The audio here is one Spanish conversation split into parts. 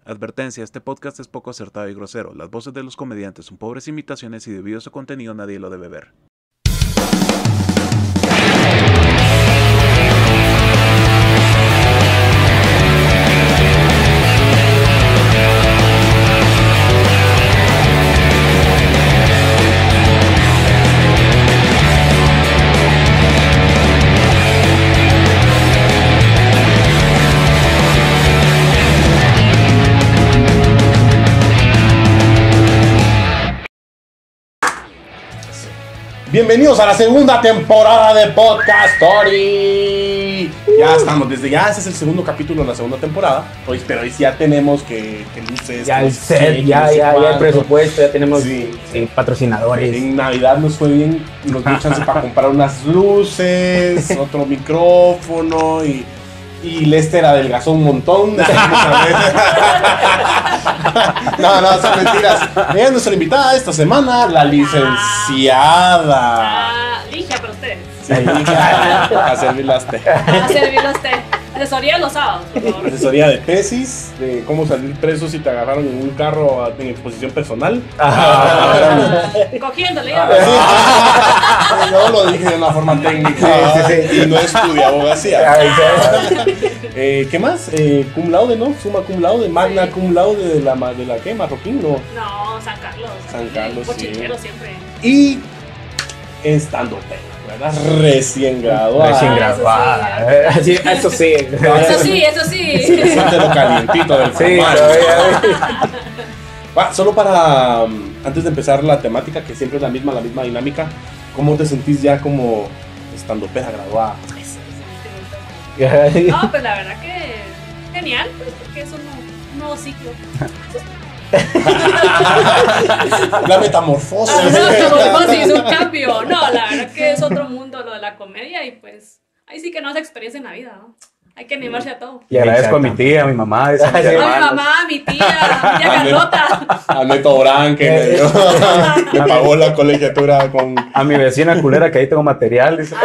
Advertencia, este podcast es poco acertado y grosero. Las voces de los comediantes son pobres imitaciones y debido a su contenido nadie lo debe ver. Bienvenidos a la segunda temporada de Podcast Story. Ya estamos, desde ya este es el segundo capítulo de la segunda temporada. Pero hoy sí ya tenemos que luces. Ya el set, ya el presupuesto, ya tenemos patrocinadores. En Navidad nos fue bien, nos dio chance para comprar unas luces, otro micrófono y Lester adelgazó un montón. No, son mentiras. Ella es nuestra invitada esta semana, la licenciada. Ligia para ustedes. Sí, a servirlas té. A servirlos té. Asesoría los sábados, por favor. Asesoría de tesis, de cómo salir preso si te agarraron en un carro en exposición personal. Cogiéndole. Yo lo dije de una forma técnica y no estudié abogacía. ¿Qué más? Cum laude, ¿no? Suma cum laude, magna cum laude de la ¿qué? ¿Marroquín? No. No, San Carlos. San Carlos, Cochinero siempre. Y estando ¿verdad? Recién graduada. Eso sí. Eso sí. Siente lo calientito del formal. Solo para, antes de empezar la temática, que siempre es la misma dinámica, ¿cómo te sentís ya como estando pera graduada? No, pues la verdad que genial, pues porque es un nuevo ciclo. La metamorfosis. Es un cambio. No, la verdad que es otro mundo lo de la comedia y pues ahí sí que no hace experiencia en la vida, ¿no? Hay que animarse a todo. Y agradezco a mi tía, a mi mamá, a mi mamá, a mi tía Carlota. A Neto Brán que me pagó la colegiatura con... A mi vecina culera que ahí tengo material. Dice.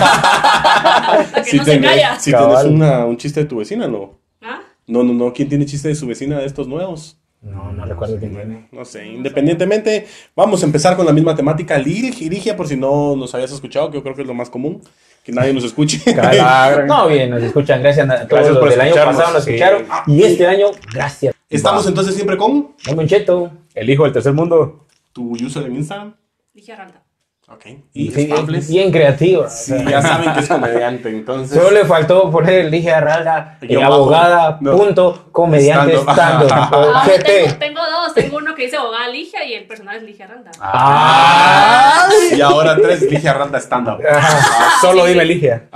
Si no tenés un chiste de tu vecina, ¿no? ¿Ah? No. ¿Quién tiene chiste de su vecina de estos nuevos? No recuerdo quién tiene. No sé, independientemente, vamos a empezar con la misma temática. Ligia, por si no nos habías escuchado, que yo creo que es lo más común, que nadie nos escuche. No, bien, nos escuchan. Gracias a todos los del año pasado nos escucharon. Y este año, gracias. Estamos entonces siempre con... Moncheto, el hijo del tercer mundo. ¿Tu user en Instagram? Ligia Randa. Ok. Y bien creativo. Sí, ya saben que es comediante, entonces... Solo le faltó poner Ligia Randa, abogada, punto, comediante, stand-up. Tengo dos. Tengo uno que dice abogada Ligia y el personal es Ligia Randa. Y ahora 3, Ligia Randa stand-up. Solo dime Ligia.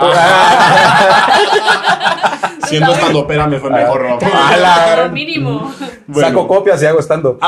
Siendo stand-upera me fue mejor, ¿no? Por mínimo. Bueno. Saco copias y hago stand-up.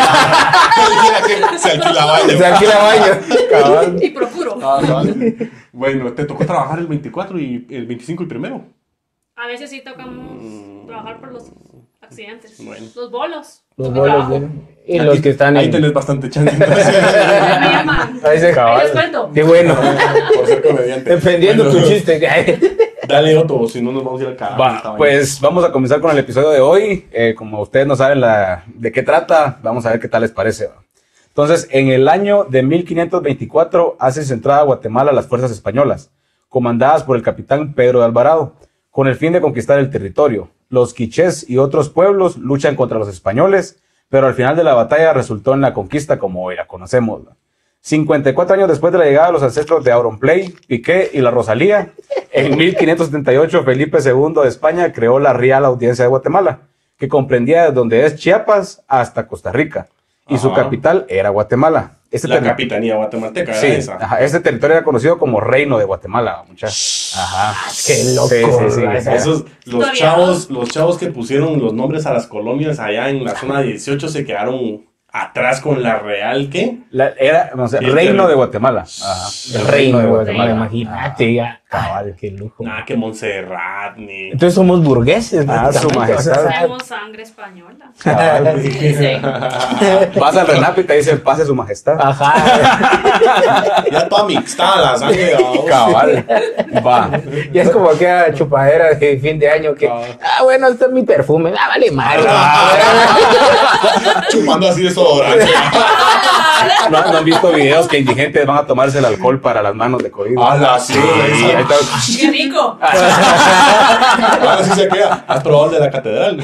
Se alquila baño. Y procuro. Bueno, ¿te tocó trabajar el 24 y el 25 y primero? A veces sí tocamos trabajar por los accidentes. Bueno. Los bolos. Los bolos, y los que están ahí tenés bastante chance. Me llaman. Ahí les cuento. Qué bueno. Por ser comediante. Defendiendo tu chiste. Dale otro, si no nos vamos a ir al carajo. Pues vamos a comenzar con el episodio de hoy. Como ustedes no saben de qué trata, vamos a ver qué tal les parece. Entonces, en el año de 1524 hacen su entrada a Guatemala las fuerzas españolas, comandadas por el capitán Pedro de Alvarado, con el fin de conquistar el territorio. Los quichés y otros pueblos luchan contra los españoles, pero al final de la batalla resultó en la conquista como hoy la conocemos. 54 años después de la llegada de los ancestros de Auronplay, Piqué y la Rosalía, en 1578 Felipe II de España creó la Real Audiencia de Guatemala, que comprendía desde donde es Chiapas hasta Costa Rica, y su capital era Guatemala. La capitanía guatemalteca era esa. Este territorio era conocido como Reino de Guatemala, muchachos. Qué loco. Sí. Esos, los chavos que pusieron los nombres a las colonias allá en la zona 18 se quedaron atrás con la Real, ¿qué? Reino de Guatemala. Ajá. El Reino de Guatemala, imagínate ya. Cabal. Qué lujo. Nada que Montserrat, ni... Entonces somos burgueses. Su majestad. Tenemos sangre española. Cabal. Sí. Vas al RENAP y te dice, pase su majestad. Ajá. Ya toda mixtada la sangre. Cabal. Va. Y es como aquella chupadera de fin de año que, bueno, este es mi perfume. Vale, madre. Chupando así desodorante. ¿No han visto videos que indigentes van a tomarse el alcohol para las manos de COVID? ¡Hala, sí! Ahí está. ¡Qué rico! Ahora sí se queda. ¿Has probado el de la catedral?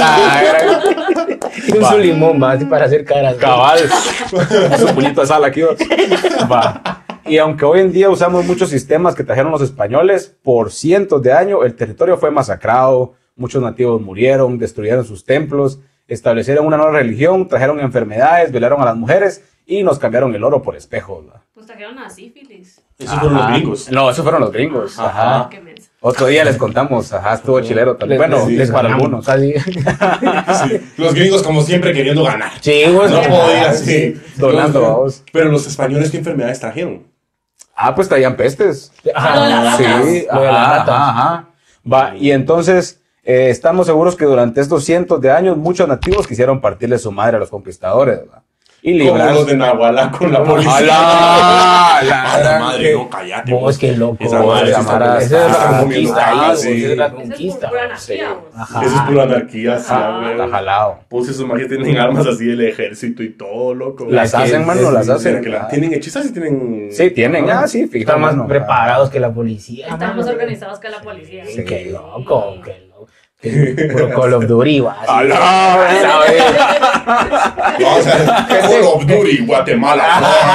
Y un su limón, va, así para hacer caras. Cabal. Su puñito de sal aquí. Va. Y aunque hoy en día usamos muchos sistemas que trajeron los españoles, por cientos de años el territorio fue masacrado, muchos nativos murieron, destruyeron sus templos, establecieron una nueva religión, trajeron enfermedades, violaron a las mujeres y nos cambiaron el oro por espejos. ¿Va? Pues trajeron a sífilis. Esos fueron los gringos. No, esos fueron los gringos. Ajá. Qué mensa. Otro día les contamos, estuvo chilero también. Bueno, sí, les para algunos. Casi. Sí. Los gringos, como siempre, queriendo ganar. Sí, pues, No podía, sí. Donando, vamos. Pero los españoles, ¿qué enfermedades trajeron? Pues traían pestes. Ajá. Sí, Lo de las ratas. ajá. Va, y entonces estamos seguros que durante estos cientos de años muchos nativos quisieron partirle su madre a los conquistadores, ¿verdad? Y Como librar. los de Nahualá con la policía. ¡Ala! ¡A la madre! No, cállate. Vos, qué loco. Esa madre Esa sí mara está Esa es la comiendo conquista. calle, sí. Esa es la Esa es conquista. pura anarquía, vos. Ajá. Eso es pura anarquía, sí, Está jalado. Pues esos magios tienen armas así del ejército y todo, loco. Las hacen, mano, las hacen. ¿Tienen hechizas y tienen...? Sí, tienen. Sí, fíjate. Están más mano. preparados que la policía. Están más mano. organizados que la policía. Sí, qué loco, qué loco. Puro Call of Duty, va. así. Vamos a ver, Call of Duty, Guatemala.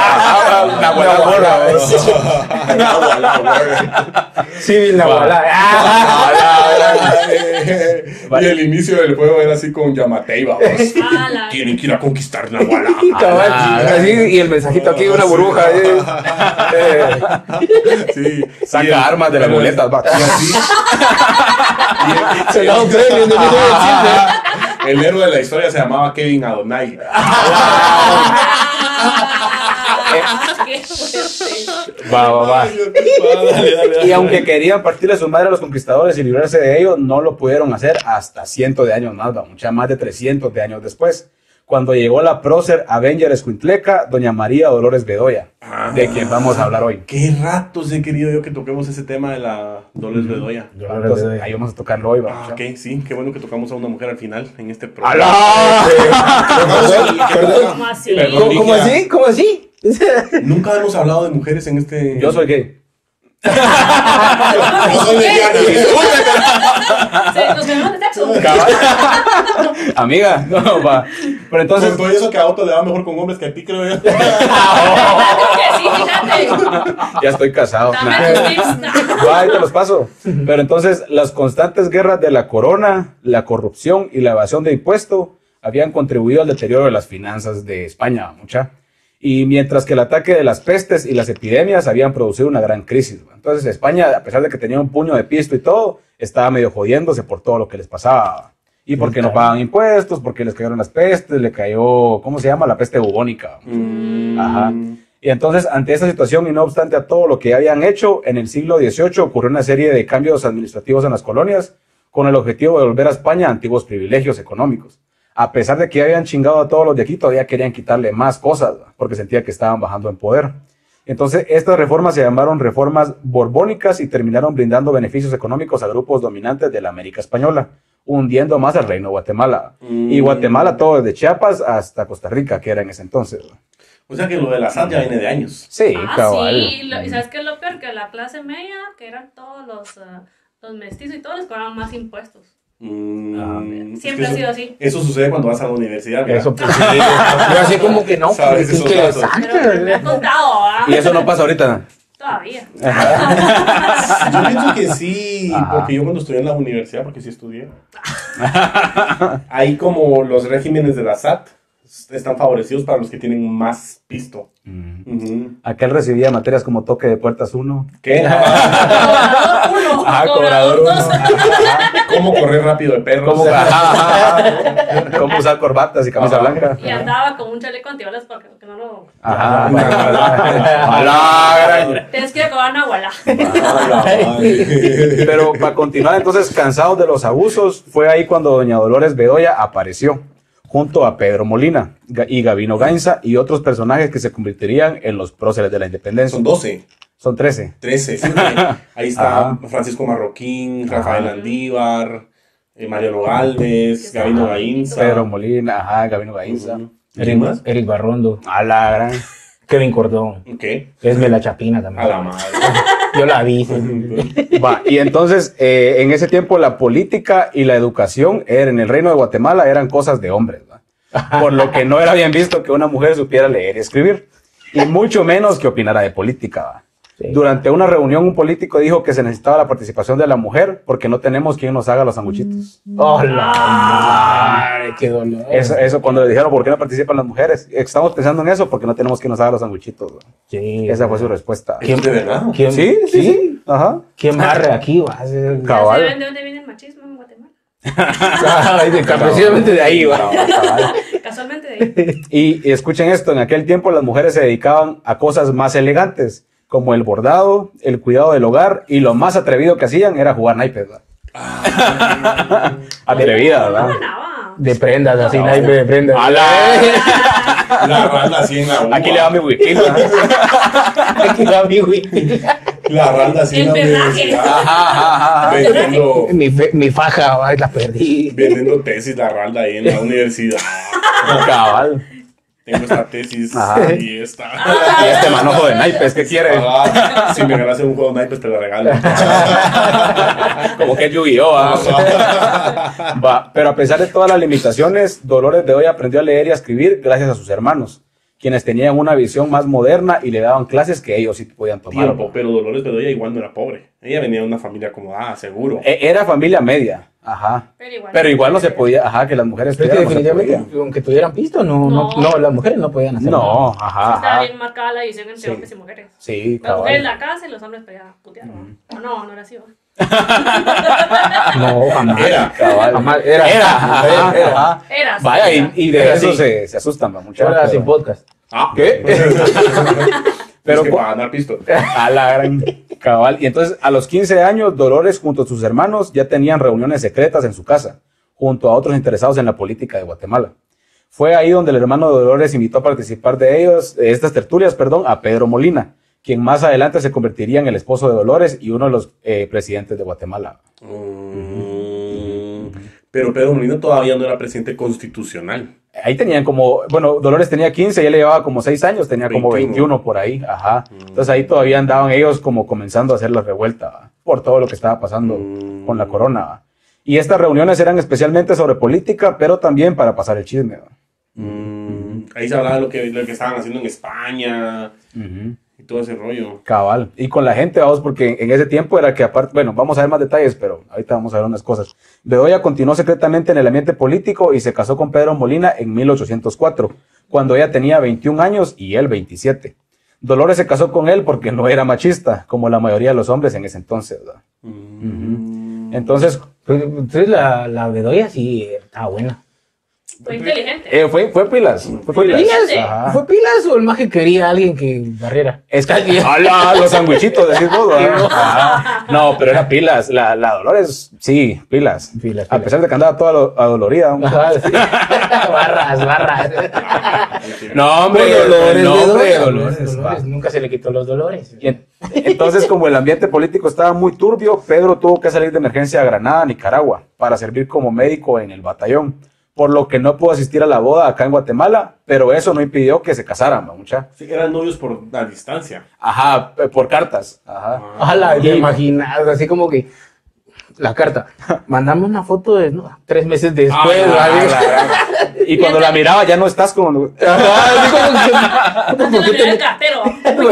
Sí, la bola. Y el inicio del juego era así con Yamatei, vamos. Ala. Tienen que ir a conquistar Nahualá. Cabal, así, y el mensajito aquí, una burbuja. Sí. Saca armas de las muletas, va. Y así. Se da un premio en el video del cine. El héroe de la historia se llamaba Kevin Adonai. Qué fuerte. Va. Dale. Y aunque querían partirle su madre a los conquistadores y librarse de ellos, no lo pudieron hacer hasta cientos de años más, mucha más de 300 de años después, cuando llegó la prócer Avenger Escuintleca, doña María Dolores Bedoya, de quien vamos a hablar hoy. Qué ratos he querido yo que toquemos ese tema de la Dolores Bedoya. Entonces, ahí vamos a tocarlo hoy, mucha. Ok, sí, qué bueno que tocamos a una mujer al final en este programa. ¿Cómo así? Perdón. ¿Cómo así? ¿Cómo así? Nunca hemos hablado de mujeres en este... Yo soy gay. Yo soy lesbiana. Sí, nos vemos de sexo. Amiga, no, va. Pero entonces, Con todo eso que a Otto le va mejor con hombres que a ti, creo yo. Creo que sí, fíjate. ya estoy casado. Dame tus tips. Va, ahí te los paso. Pero entonces, las constantes guerras de la corona, la corrupción y la evasión de impuestos habían contribuido al deterioro de las finanzas de España, mucha. Y mientras que el ataque de las pestes y las epidemias habían producido una gran crisis. Entonces España, a pesar de que tenía un puño de pisto y todo, estaba medio jodiéndose por todo lo que les pasaba. Y porque no pagaban impuestos, porque les cayeron las pestes, le cayó, ¿cómo se llama? La peste bubónica. Ajá. Y entonces, ante esta situación y no obstante a todo lo que habían hecho, en el siglo XVIII ocurrió una serie de cambios administrativos en las colonias con el objetivo de volver a España antiguos privilegios económicos. A pesar de que habían chingado a todos los de aquí, todavía querían quitarle más cosas, porque sentía que estaban bajando en poder. Entonces, estas reformas se llamaron reformas borbónicas y terminaron brindando beneficios económicos a grupos dominantes de la América Española, hundiendo más al reino de Guatemala. Y Guatemala todo desde Chiapas hasta Costa Rica, que era en ese entonces. O sea que lo de la SAT ya viene de años. Sí, cabal. Sí, y ¿sabes qué es lo peor? Que la clase media, que eran todos los mestizos y todos, les cobraban más impuestos. Siempre ha sido así. Eso sucede cuando vas a la universidad. ¿Verdad? Eso pues sí. Yo así como que no, ¿Sabes pues, esos que datos? Pero me han contado, ¿ah? Y eso no pasa ahorita. Todavía. Yo pienso que sí, porque yo cuando estudié en la universidad, porque sí estudié, hay como los regímenes de la SAT están favorecidos para los que tienen más pisto. Aquel recibía materias como toque de puertas 1. ¿Qué? Cobrador 1. ¿Cómo correr rápido de perros? Cómo usar corbatas y camisa blanca. Y andaba con un chaleco antibalas porque no lo... Tienes que acabar una guala. Pero para continuar, entonces, cansados de los abusos, fue ahí cuando doña Dolores Bedoya apareció, junto a Pedro Molina y Gabino Gainza y otros personajes que se convertirían en los próceres de la independencia. Son 12. Son 13. 13, sí. Ahí está Francisco Marroquín, Rafael Andívar, Mariano Galvez, Gabino Gainza. Pedro Molina, Gabino Gainza. Eric Barrondo. A la gran. Kevin Cordón. ¿Qué? Esme la Chapina también. A la madre. Yo la vi. Va, y entonces, en ese tiempo, la política y la educación en el Reino de Guatemala eran cosas de hombres, ¿va? Por lo que no era bien visto que una mujer supiera leer y escribir, y mucho menos que opinara de política, ¿va? Sí. Durante una reunión, un político dijo que se necesitaba la participación de la mujer porque no tenemos quien nos haga los sanguchitos. ¡Oh, la madre! ¡Qué dolor! Eso cuando le dijeron, ¿por qué no participan las mujeres? Estamos pensando en eso porque no tenemos quien nos haga los sanguchitos. Sí. Esa fue su respuesta. ¿Quién de verdad? ¿Quién? Sí. Ajá. ¿Quién barre aquí? Va? Cabal. ¿De dónde viene el machismo en Guatemala? Precisamente de ahí, va. Casualmente de ahí. Y escuchen esto, en aquel tiempo las mujeres se dedicaban a cosas más elegantes, como el bordado, el cuidado del hogar, y lo más atrevido que hacían era jugar naipes, ¿verdad? Atrevida, ¿verdad? De prendas, así, naipe de prendas. La randa así en la uva. Aquí le va mi wiki. Aquí le va mi wiki. La randa así en la universidad. Vendiendo, mi faja, ay, la perdí. vendiendo tesis la randa ahí en la universidad. Cabal. Tengo esta tesis y esta. Y este manojo de naipes, ¿qué quiere? Si me ganas en un juego de naipes te lo regalo. Como que Yu-Gi-Oh! Va, pero a pesar de todas las limitaciones, Dolores Bedoya aprendió a leer y a escribir gracias a sus hermanos, quienes tenían una visión más moderna y le daban clases que ellos sí podían tomar. Pero Dolores Bedoya igual no era pobre. Ella venía de una familia acomodada, seguro. Era familia media. Pero igual no se podía, que las mujeres definitivamente, aunque tuvieran pisto, no, las mujeres no podían hacer nada. Estaba bien marcada la división entre hombres y mujeres. Sí, las mujeres en la casa y los hombres podían putear, ¿no? No era así, ¿no? No, jamás. Era. Vaya, y de eso se asustan, muchachos. Ahora sin podcast. ¿Qué? Pero que para ganar pisto. A la gran cabal. Y entonces, a los 15 años, Dolores junto a sus hermanos ya tenían reuniones secretas en su casa, junto a otros interesados en la política de Guatemala. Fue ahí donde el hermano de Dolores invitó a participar de estas tertulias, a Pedro Molina, quien más adelante se convertiría en el esposo de Dolores y uno de los presidentes de Guatemala. Pero Pedro Molina todavía no era presidente constitucional. Ahí tenían Dolores tenía 15 y él llevaba como 6 años, tenía 21. Como 21 por ahí, Entonces ahí todavía andaban ellos como comenzando a hacer la revuelta, por todo lo que estaba pasando con la corona, Y estas reuniones eran especialmente sobre política, pero también para pasar el chisme, Ahí se hablaba de lo que estaban haciendo en España y todo ese rollo. Cabal. Y con la gente, porque en ese tiempo era que aparte, vamos a ver más detalles, pero ahorita vamos a ver unas cosas. Bedoya continuó secretamente en el ambiente político y se casó con Pedro Molina en 1804, cuando ella tenía 21 años y él 27. Dolores se casó con él porque no era machista, como la mayoría de los hombres en ese entonces, ¿verdad? Entonces la Bedoya sí estaba buena. Fue inteligente. Fue pilas. ¿Fue pilas o el más que quería a alguien que barriera? Los sandwichitos, decís vos. No, pero era pilas. La Dolores, sí, pilas. A pesar de que andaba toda adolorida. Barras. No, hombre, Dolores. Nunca se le quitó los dolores. Entonces, como el ambiente político estaba muy turbio, Pedro tuvo que salir de emergencia a Granada, Nicaragua, para servir como médico en el batallón, por lo que no pudo asistir a la boda acá en Guatemala, pero eso no impidió que se casaran, mucha. Sí, eran novios por la distancia. Por cartas. ¿Te imaginas? Así como que la carta, mandame una foto de 3 meses después. Y cuando la miraba ya no estás como... ¿Por qué el cartero?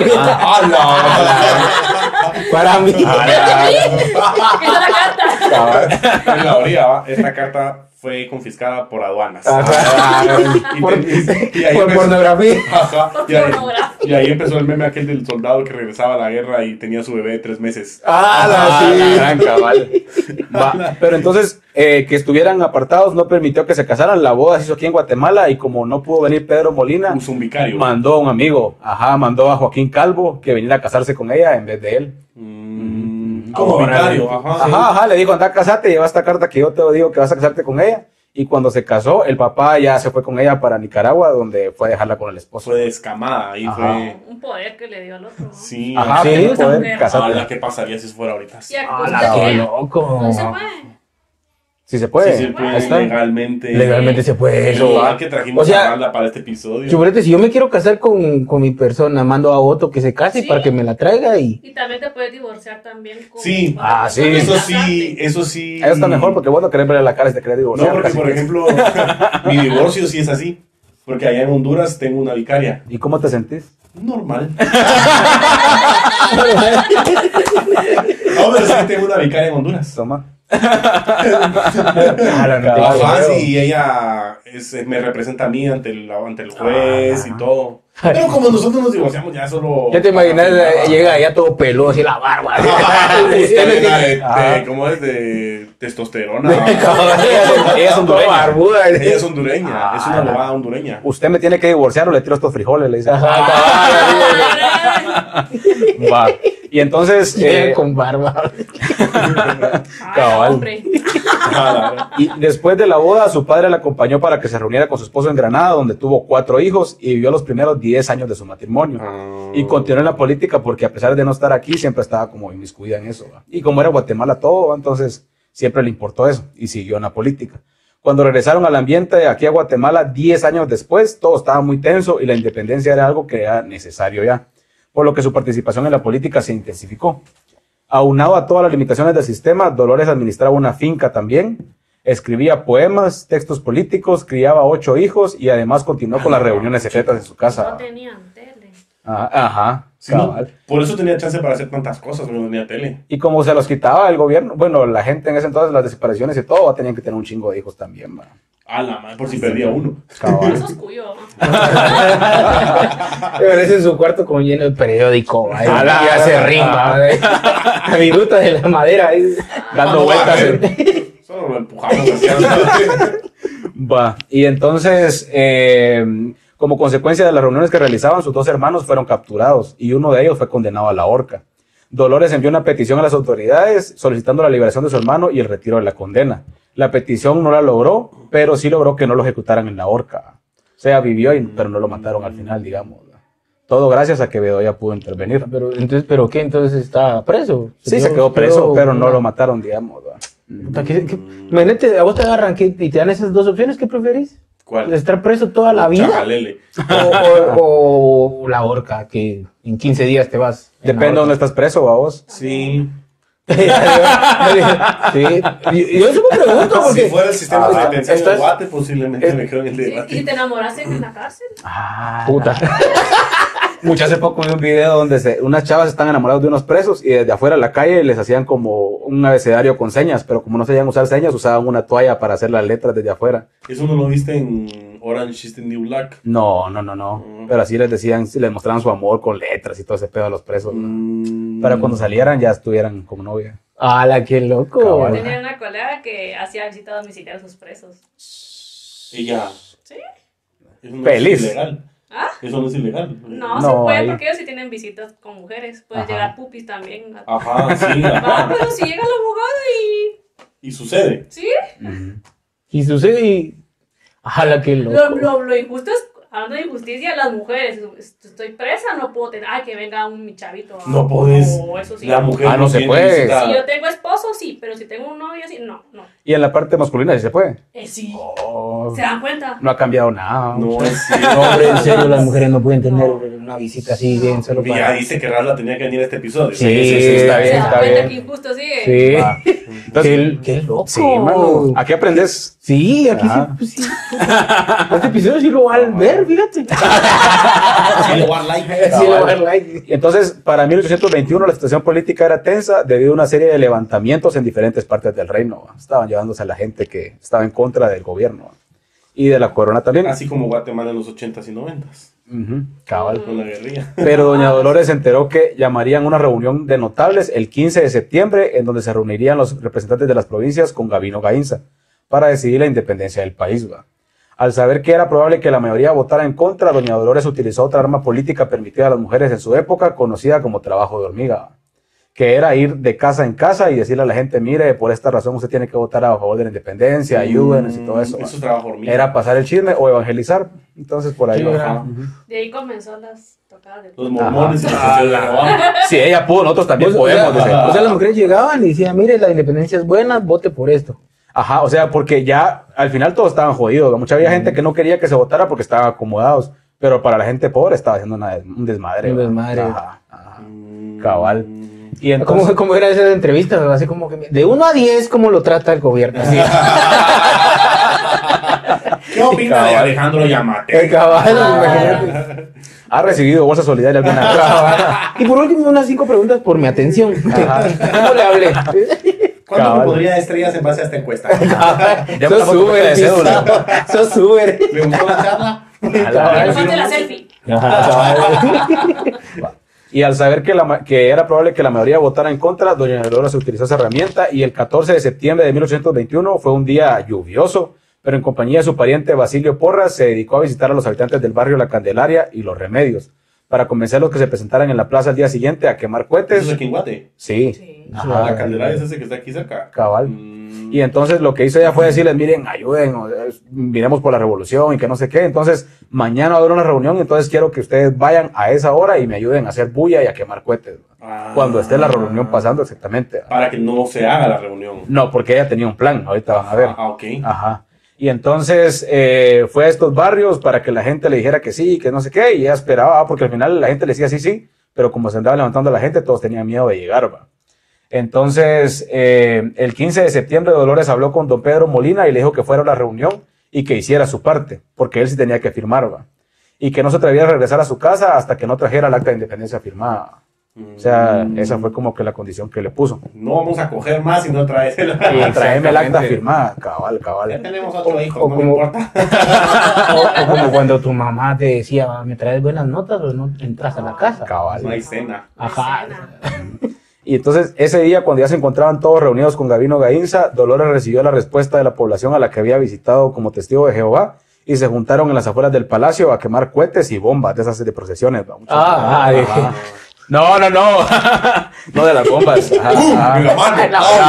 Para mí. Esa es la carta. En la orilla, esta carta fue confiscada por aduanas. Por pornografía. Y ahí empezó el meme aquel del soldado que regresaba a la guerra y tenía su bebé de 3 meses. Sí. Gran cabal. Pero entonces, que estuvieran apartados no permitió que se casaran. La boda se hizo aquí en Guatemala y como no pudo venir Pedro Molina, Puso un vicario. mandó a un amigo, mandó a Joaquín Calvo que viniera a casarse con ella en vez de él. Como vicario, Le dijo, anda, casate, lleva esta carta que yo te digo que vas a casarte con ella. Y cuando se casó, el papá ya se fue con ella para Nicaragua, donde fue a dejarla con el esposo. Fue descamada, ahí fue... Un poder que le dio al otro. Sí, poder casarte. ¿Qué pasaría si fuera ahorita? ¡Qué loco! No se puede. Sí se puede. Sí se puede, Ahí está. legalmente se puede eso. Igual que trajimos a Amanda para este episodio. Chupurete, si yo me quiero casar con mi persona, mando a Otto que se case para que me la traiga y también te puedes divorciar también. Sí. Eso sí. Eso está mejor porque vos no querés verle la cara y te querés divorciar. No, porque por ejemplo, mi divorcio sí es así. Porque allá en Honduras tengo una vicaria. ¿Y cómo te sentís? Normal. No, pero sí tengo una vicaria en Honduras. Toma. Y ella me representa a mí ante el juez y todo. Pero como nosotros nos divorciamos ya solo... Ya te imaginas, llega ya todo peludo y la barba. ¿Cómo es? De testosterona. Ella es hondureña. Barbuda. Ella es hondureña, es una lobada hondureña. Usted me tiene que divorciar o le tiro estos frijoles, le dice. Va. Y entonces... con barba. Cabal. Y después de la boda, su padre la acompañó para que se reuniera con su esposo en Granada, donde tuvo 4 hijos y vivió los primeros 10 años de su matrimonio. Y continuó en la política porque a pesar de no estar aquí, siempre estaba como inmiscuida en eso. Y como era Guatemala todo, entonces siempre le importó eso y siguió en la política. Cuando regresaron al ambiente aquí a Guatemala, 10 años después, todo estaba muy tenso y la independencia era algo que era necesario ya, por lo que su participación en la política se intensificó. Aunado a todas las limitaciones del sistema, Dolores administraba una finca también, escribía poemas, textos políticos, criaba 8 hijos y además continuó con las reuniones secretas en su casa. No tenían tele. Sí, no, por eso tenía chance para hacer tantas cosas, porque no tenía tele. Y como se los quitaba el gobierno, bueno, la gente en ese entonces, las desapariciones y todo, tenían que tener un chingo de hijos también, man. A la madre, por si perdía uno. Eso es cuyo. Parece en su cuarto con lleno de periódico. Ahí, ya se rima. Minutas de la madera ahí, dando vueltas. Solo lo empujamos hacia Va. Y entonces, como consecuencia de las reuniones que realizaban, sus 2 hermanos fueron capturados y uno de ellos fue condenado a la horca. Dolores envió una petición a las autoridades solicitando la liberación de su hermano y el retiro de la condena. La petición no la logró, pero sí logró que no lo ejecutaran en la horca. O sea, vivió, pero no lo mataron al final, digamos. Todo gracias a que Bedoya pudo intervenir. ¿Pero qué? ¿Entonces está preso? Sí, se quedó preso, pero no lo mataron, digamos. Imagínate, a vos te agarran y te dan esas 2 opciones, ¿qué preferís? ¿Cuál? ¿Estar preso toda la vida? Chajalele. O la horca, que en 15 días te vas. Depende de dónde estás preso, vos. Sí. Sí. Yo eso me pregunto porque... Si fuera el sistema de pensión de Guate, posiblemente me quedo en el debate. ¿Y te enamoraste en la cárcel? Puta. Hace poco vi un video donde unas chavas están enamoradas de unos presos y desde afuera a la calle les hacían como un abecedario con señas, pero como no sabían usar señas, usaban una toalla para hacer las letras desde afuera. ¿Eso no lo viste en Orange is the New Black? No. Pero así les decían, les mostraban su amor con letras y todo ese pedo a los presos. Para cuando salieran ya estuvieran como novia. ¡Hala, qué loco! Tenía una colega que hacía visita domiciliaria a sus presos. Ella. ¿Sí? Eso no Feliz. Es ilegal. Eso no es ilegal. No, se puede porque ellos sí tienen visitas con mujeres. Pueden llegar pupis también. Sí. Pero si llega la abogada y sucede. ¿Sí? Y sucede y... ¡Hala, qué loco! Lo injusto es, hablando de injusticia, las mujeres. Estoy presa, no puedo tener... que venga mi chavito. No puedes. Eso sí. La mujer no se puede. Si yo tengo esposo, sí. Pero si tengo un novio, sí. No. Y en la parte masculina sí se puede. Sí. ¿Se dan cuenta? No ha cambiado nada. No, es No, hombre, en serio, las mujeres no pueden tener una visita así bien solo para... Ya dice que Rasla tenía que venir a este episodio. Sí, está bien, ¿Se dan está cuenta bien. que injusto sigue? Sí. Entonces, Qué loco. sí, mano. ¿Aquí aprendes? Sí, aquí Ajá. sí, pues sí. Este episodio sí lo van a ver, fíjate. Sí, le voy a dar like. Sí lo van a dar like. Y entonces, para 1821 la situación política era tensa debido a una serie de levantamientos en diferentes partes del reino. Estaban llevándose a la gente que estaba en contra del gobierno y de la corona también. Así como Guatemala en los 80s y 90s. Cabal. Con la guerrilla. Pero doña Dolores se enteró que llamarían una reunión de notables el 15 de septiembre en donde se reunirían los representantes de las provincias con Gabino Gainza para decidir la independencia del país. ¿Va? Al saber que era probable que la mayoría votara en contra, doña Dolores utilizó otra arma política permitida a las mujeres en su época, conocida como trabajo de hormiga, ¿va? Que era ir de casa en casa y decirle a la gente, mire, por esta razón usted tiene que votar a favor de la independencia, ayúdenos y todo eso. ¿va? Eso es trabajo hormiga. Era pasar el chisme o evangelizar. Entonces por ahí. Sí, ¿va? era. De ahí comenzó las tocadas de Los mormones y los socios de Jehová. Si ella pudo, nosotros también podemos. dice. O sea, las mujeres llegaban y decían, mire, la independencia es buena, vote por esto. Ajá, o sea, porque ya al final todos estaban jodidos. Mucha había gente que no quería que se votara porque estaban acomodados. Pero para la gente pobre estaba haciendo un desmadre. Un ¿va? desmadre. Ajá, cabal. Y entonces, ¿Cómo era esa entrevista? Así como que de 1 a 10, ¿cómo lo trata el gobierno? Así. ¿Qué opina de Alejandro Yamate? El caballo, imagínate. ¿ha recibido bolsa solidaria alguna vez? Y por último, unas 5 preguntas por mi atención. ¿Cómo le hablé? ¿Cuánto Cabal. me podría dar estrellas en base a esta encuesta? Ya una Sos foto de Uber, cédula. sos Uber. ¿Le gustó la charla? Pero ponte la selfie. Y al saber que era probable que la mayoría votara en contra, doña Dolores utilizó esa herramienta y el 14 de septiembre de 1821 fue un día lluvioso, pero en compañía de su pariente Basilio Porras se dedicó a visitar a los habitantes del barrio La Candelaria y Los Remedios para convencerlos que se presentaran en la plaza al día siguiente a quemar ¿Eso cohetes. es aquí en Guate? Sí, Sí. ajá, La Candelaria es ese que está aquí cerca. cabal. Y entonces lo que hizo ella fue decirles, miren, ayuden, miremos por la revolución y que no sé qué. Entonces, mañana va a haber una reunión, entonces quiero que ustedes vayan a esa hora y me ayuden a hacer bulla y a quemar cohetes. Cuando esté la reunión pasando exactamente. Para que no se haga la reunión. No, porque ella tenía un plan, ahorita van a ver. Ok. Ajá. Y entonces fue a estos barrios para que la gente le dijera que sí, que no sé qué, y ella esperaba, porque al final la gente le decía sí, sí, pero como se andaba levantando la gente, todos tenían miedo de llegar, ¿va? Entonces, el 15 de septiembre Dolores habló con don Pedro Molina y le dijo que fuera a la reunión y que hiciera su parte, porque él sí tenía que firmar, ¿va? Y que no se atreviera a regresar a su casa hasta que no trajera el acta de independencia firmada. O sea, esa fue como que la condición que le puso. No vamos a coger más si no traes el... Y traeme el acta Exactamente. firmada, cabal, Ya cabal. tenemos otro hijo, o no me como- importa. O como cuando tu mamá te decía, ¿me traes buenas notas o no entras a la casa? Cabal. No hay cena. Ajá. Y entonces ese día cuando ya se encontraban todos reunidos con Gabino Gainza, Dolores recibió la respuesta de la población a la que había visitado como testigo de Jehová y se juntaron en las afueras del palacio a quemar cohetes y bombas de esas de procesiones. ¿va? Ajá. No, no, no. No de las bombas. Ajá, En la mano.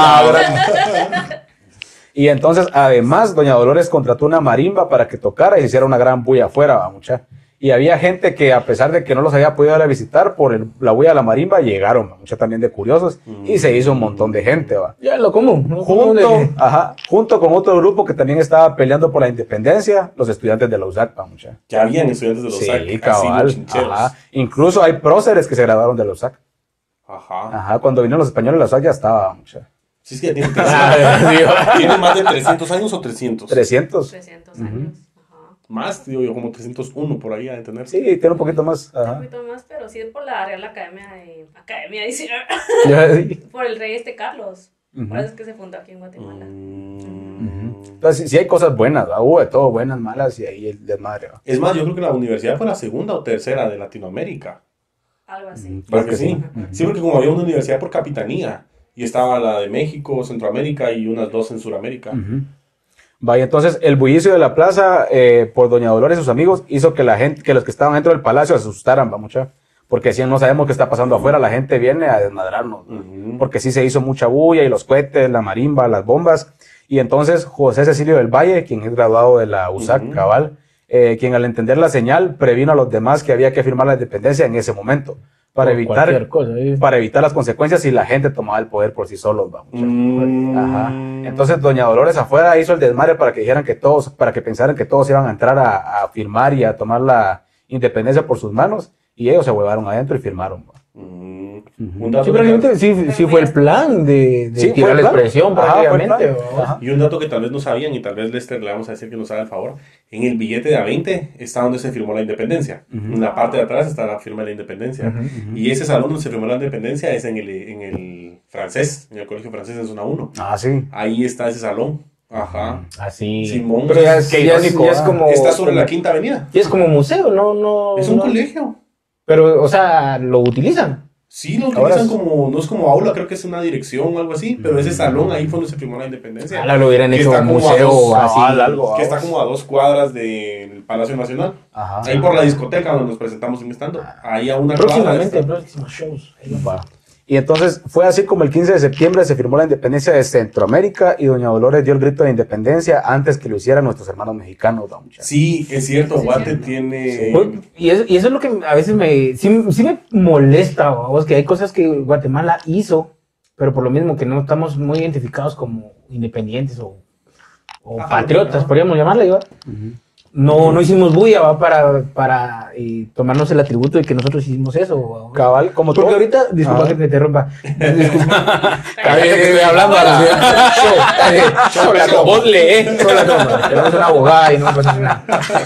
Y entonces, además, doña Dolores contrató una marimba para que tocara y se hiciera una gran bulla afuera, ¿va, mucha? Y había gente que, a pesar de que no los había podido ir a visitar por la bulla de la marimba, llegaron, ¿va? Mucha también de curiosos, y se hizo un montón de gente, ¿va? Ya lo común. Lo común de- Junto con otro grupo que también estaba peleando por la independencia, los estudiantes de la USAC, ¿va, mucha? Ya habían estudiantes de los SAC, Sí, así cabal. los chincheros. Ajá. Incluso hay próceres que se graduaron de la USAC. Ajá. Ajá, cuando vinieron los españoles, la USAC ya estaba, mucha. Sí, es que ya tiene 300. ¿Tiene más de 300 años o 300? 300. 300 años. Ajá. Más, digo yo, como 301 por ahí a tener. Sí, tiene un poquito más. Un Ajá. poquito más, pero sí es por la Real Academia, dice, Ya- por el rey Carlos. Ujú. Por eso es que se fundó aquí en Guatemala. Entonces, sí hay cosas buenas, ¿va? Hubo de todo, buenas, malas, y ahí el desmadre, ¿va? Es más, yo creo que la universidad fue la segunda o tercera de Latinoamérica. Algo así. Creo ¿Verdad que que sí? sí. Sí, porque como había una universidad por capitanía, y estaba la de México, Centroamérica y unas dos en Sudamérica. Vaya, entonces el bullicio de la plaza por doña Dolores y sus amigos hizo que la gente, que los que estaban dentro del palacio se asustaran, va, mucha, porque decían, no sabemos qué está pasando afuera, la gente viene a desmadrarnos, ¿no? Porque sí se hizo mucha bulla y los cohetes, la marimba, las bombas, y entonces José Cecilio del Valle, quien es graduado de la USAC, cabal, quien al entender la señal previno a los demás que había que firmar la independencia en ese momento, para Por cualquier evitar, cosa, para evitar las consecuencias si la gente tomaba el poder por sí solos, va, mucha. Ajá. Entonces doña Dolores afuera hizo el desmadre para que dijeran que todos, para que pensaran que todos iban a entrar a firmar y a tomar la independencia por sus manos, y ellos se huevaron adentro y firmaron, ¿va? Un dato Sí, que prácticamente sí fue el plan de Sí, fue tirar el la plan. expresión Ajá, fue el prácticamente. plan. ¿va? Ajá. y un dato que tal vez no sabían, y tal vez Lester le vamos a decir que nos haga el favor, en el billete de A20 está donde se firmó la independencia. En la parte de atrás está la firma de la independencia. Y ese salón donde se firmó la independencia es en el francés, en el colegio francés en zona 1. Ah, sí. Ahí está ese salón. Ajá. Así. Simón. Pero ya es, Qué ya es- irónico, ya es como. Está sobre la Quinta Avenida. Ya es como museo, no. Es un no- colegio. Pero, o sea, lo utilizan. Sí, lo Ahora utilizan es- como, no es como aula, creo que es una dirección o algo así, pero ese salón ahí fue donde se firmó la independencia. Ojalá lo hubieran Que hecho está como a museo dos- así. algo. Que está como a 2 cuadras del Palacio Nacional. Ajá. Ahí por la discoteca donde nos presentamos en stand-up. Ahí a una cuadra Próximamente, está. próximos shows. Ahí va. Va. Y entonces fue así como el 15 de septiembre se firmó la independencia de Centroamérica y doña Dolores dio el grito de independencia antes que lo hicieran nuestros hermanos mexicanos. Don Muchacho. Sí, es cierto, Sí, Guate cierto. tiene... Pues, y eso es lo que a veces sí me molesta, vos, que hay cosas que Guatemala hizo, pero por lo mismo que no estamos muy identificados como independientes o Ajá, patriotas, ajá. podríamos llamarle, ¿va? No hicimos bulla, ¿va? Para tomarnos el atributo de que nosotros hicimos eso. ¿va? Cabal, como Porque todo. ahorita, disculpa Ajá. que te interrumpa. Disculpa. Cállate que estoy hablando a la Vos lees. Tenemos una abogada y no pasa nada.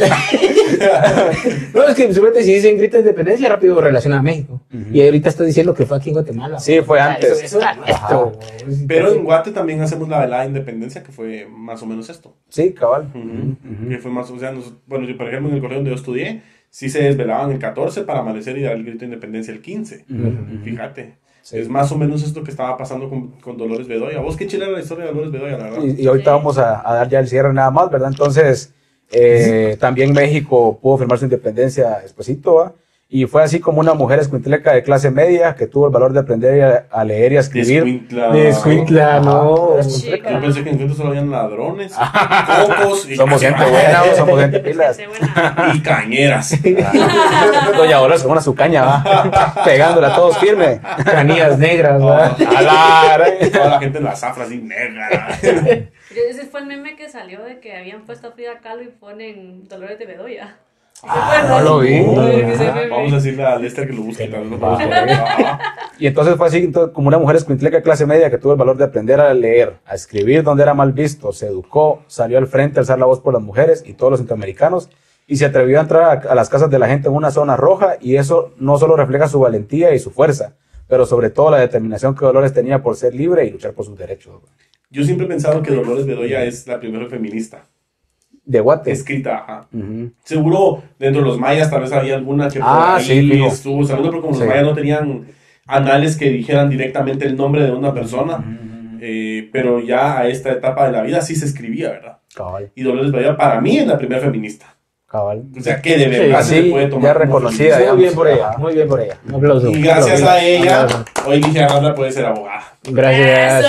No, es que seguramente si dicen grito de independencia, rápido relaciona a México. Y ahorita está diciendo que fue aquí en Guatemala. Sí, fue O sea, antes. Eso era nuestro. Pero en Guate también hacemos la velada de independencia, que fue más o menos esto. Sí, cabal. Que fue más, o sea, bueno, yo por ejemplo en el colegio donde yo estudié, sí se desvelaban el 14 para amanecer y dar el grito de independencia el 15. Fíjate. Sí. Es más o menos esto que estaba pasando con Dolores Bedoya. ¿Vos qué chile era la historia de Dolores Bedoya, la verdad? Y ahorita vamos a dar ya el cierre nada más, ¿verdad? Entonces, también México pudo firmar su independencia despuesito, ¿va? Y fue así como una mujer escuintleca de clase media que tuvo el valor de aprender a leer y a escribir. De Escuintla, no. Chica. Yo pensé que en Quinto solo habían ladrones, cocos y Somos gente buena, somos gente pilas. Qué buena. y cañeras. Doña Dolores con una su caña, ¿va? Pegándola a todos firme. Canillas negras, ¿va? Toda la gente en la zafra así negra. Ese fue el meme que salió de que habían puesto a Frida Kahlo y ponen Dolores de Bedoya. no lo vi. Vamos a decirle a Lester que lo busque. Tal vez lo podemos poner. Y entonces fue así como una mujer escuintleca de clase media que tuvo el valor de aprender a leer, a escribir donde era mal visto, se educó, salió al frente a alzar la voz por las mujeres y todos los centroamericanos y se atrevió a entrar a las casas de la gente en una zona roja y eso no solo refleja su valentía y su fuerza, pero sobre todo la determinación que Dolores tenía por ser libre y luchar por sus derechos. Yo siempre he pensado que Dolores Bedoya es la primera feminista De Guate. escrita. Ajá. Ujú. Seguro dentro de los mayas tal vez había alguna que por Ah, ahí sí, fijo. estuvo saliendo, pero como Sí. los mayas no tenían anales que dijeran directamente el nombre de una persona, pero ya a esta etapa de la vida sí se escribía, ¿verdad? Cabal, Y Dolores Bedoya para mí es la primera feminista. cabal. O sea, que de verdad Sí, se le puede tomar ya como reconocida, feminista. Muy bien por ella, muy bien por ella. Un aplauso. Y gracias Un aplauso. a ella, Aplauso. hoy Ligia Aranda puede ser abogada. Gracias,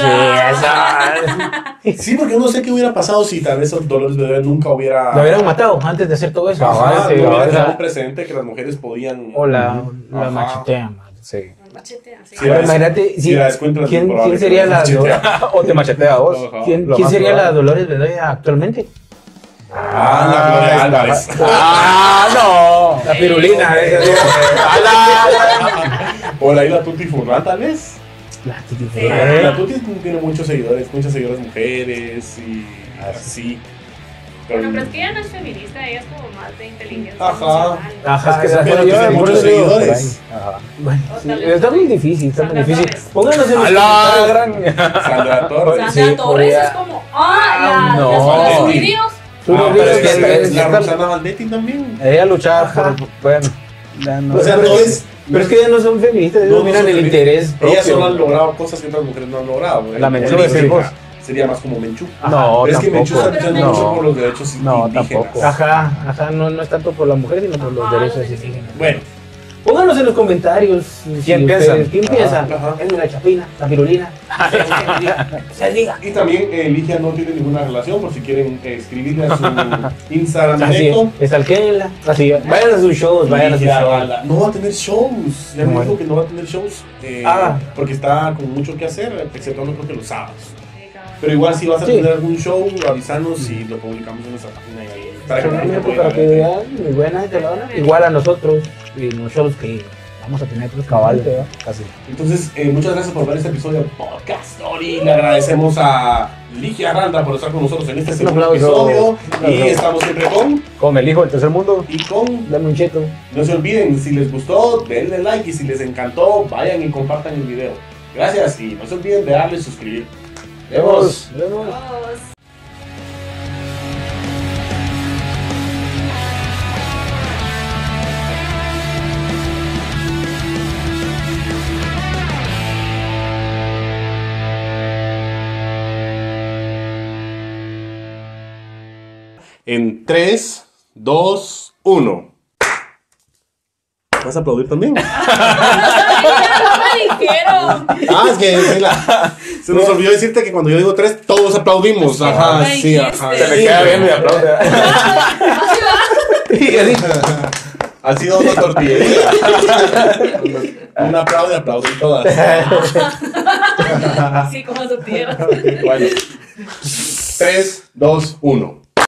sí, eso. Sí, porque no sé qué hubiera pasado si tal vez Dolores Bedoya nunca hubiera... Lo hubieran matado antes de hacer todo eso. Ajá, Sí, no hubiera o sea, quedado presente que las mujeres podían... o la Ajá. machetean. man. Sí. Machete, así. Sí, Ahora es- imagínate, si la descuento la ¿quién temporada, sería que la machetea. O te machetea a vos. Ajá. ¿Quién Lo más sería la probable. Dolores Bedoya actualmente? La Gloria Álvarez. ¡Ah, no! La pirulina. O la Isla Tutti Furlan, tal vez. La Titi Sí. Ferrer. La Tutti tiene muchas seguidoras mujeres y así. Bueno, pero es que ella no es feminista, ella es como más de inteligencia Ajá. emocional. Ajá, Es que se Pero Yo, tiene por muchos eso digo, seguidores. Ajá. Bueno, O sí, tal vez está muy difícil, está muy Sandra difícil. Torres. Pónganos en los ¡A la comentarios. gran! Sandra Torres. Sandra Sí, Torres podría- es como, la no. de sus videos. Tú no Pero dices es que que es- la Rosana Valdetti también. Ella luchaba Ajá. por... Bueno, ya no. O sea, no es... Pero es que ellas no son feministas, ellos no miran son el feministas. interés propio. Ellas solo han logrado cosas que otras mujeres no han logrado. La Menchú, Política. decís vos. Sería más como Menchú. No, Pero es que Menchú tampoco. está luchando mucho por los derechos No, indígenas. tampoco. Ajá, no es tanto por las mujeres, sino por los Ajá, derechos sí, sí. indígenas. Bueno, Pónganos en los comentarios. ¿Quién ustedes- piensan? ¿Quién Ajá. piensa? Ajá. Es la chapina, la pirulina. Se diga. y también Ligia no tiene ninguna relación, por si quieren escribirle a su Instagram Así directo. es, estalquéenla. Así, vayan a sus shows, vayan a sus Ligia shows. Aranda. No va a tener shows. Ya me Bueno. dijo que no va a tener shows. Porque está con mucho que hacer, excepto no creo que los sábados. Pero igual si vas a Sí. tener algún show, avisanos y lo publicamos en nuestra página. Para que la gente Solamente pueda para que ver. vean, muy buena gente la hora. Igual a nosotros, y los shows que vamos a tener otros Cabal, ¿verdad? casi. Entonces, muchas gracias por ver este episodio de Podcast Story. Le agradecemos a Ligia Aranda por estar con nosotros en este segundo episodio. Y estamos siempre con el hijo del tercer mundo y con Dame un cheto. No se olviden, si les gustó, denle like y si les encantó, vayan y compartan el video. Gracias y no se olviden de darle suscribir. Vemos. Dios. En 3, 2, 1. ¿Vas a aplaudir también? No me dijeron. Es que se nos olvidó decirte que cuando yo digo 3, todos aplaudimos. Ajá, me sí, dijiste. ajá. Se le queda bien y aplaude. Ha sido una tortillería. Un aplaude todas. Sí, como su tierra. Bueno. 3, 2, 1.